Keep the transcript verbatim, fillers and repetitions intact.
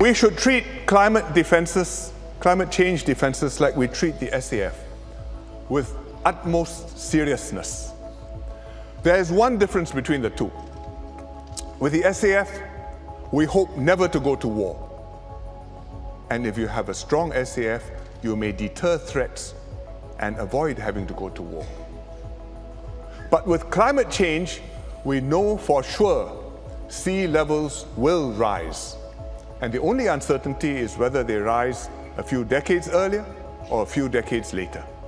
we should treat climate defenses, climate change defenses like we treat the S A F, with utmost seriousness. There is one difference between the two. With the S A F, we hope never to go to war. And if you have a strong S A F, you may deter threats and avoid having to go to war. But with climate change, we know for sure sea levels will rise. And the only uncertainty is whether they rise a few decades earlier or a few decades later.